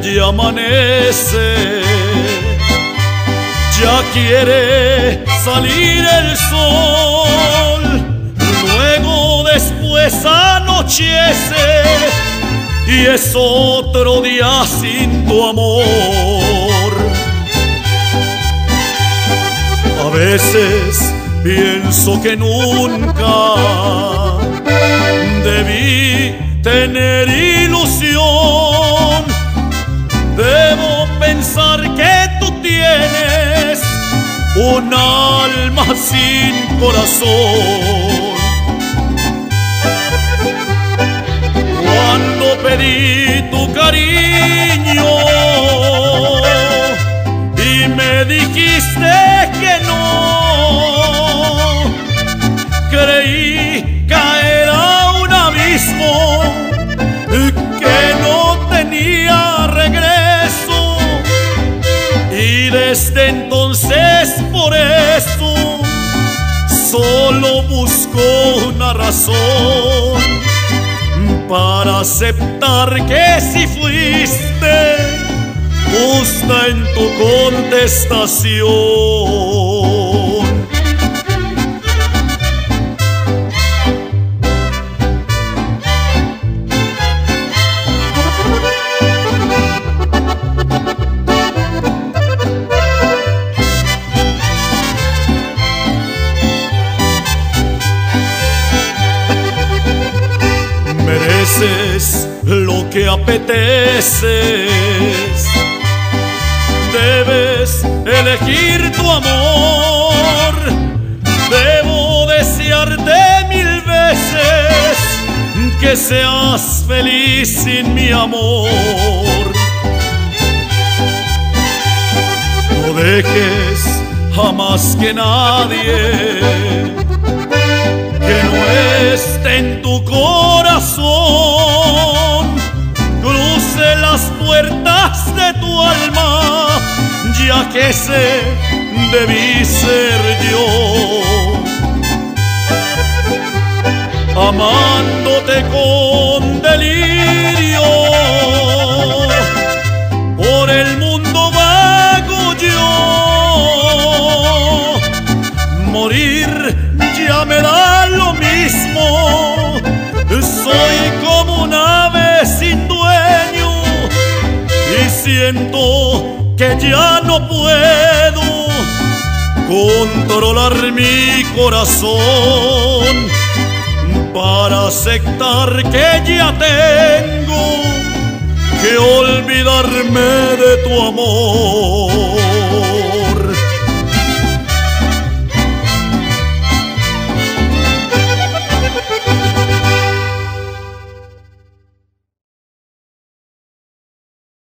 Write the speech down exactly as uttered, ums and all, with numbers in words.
ya amanece, ya quiere salir el sol, luego después anochece y es otro día sin tu amor. A veces pienso que nunca debí tener ilusión. Debo pensar que tú tienes un alma sin corazón. Cuando pedí tu cariño y me dijiste que no, creí caer a un abismo que no tenía regreso, y desde entonces por eso solo busco una razón para aceptar que si fuiste justa en tu contestación. Mereces lo que apeteces, debes elegir tu amor. Debo desearte mil veces que seas feliz sin mi amor. No dejes jamás que nadie que no esté en tu corazón cruce las puertas de tu alma, ya que ese debí ser yo, amándote con delirio. Por el mundo vago yo, morir ya me da lo mismo. Soy como un ave sin dueño y siento que ya no puedo controlar mi corazón para aceptar que ya tengo que olvidarme de tu amor.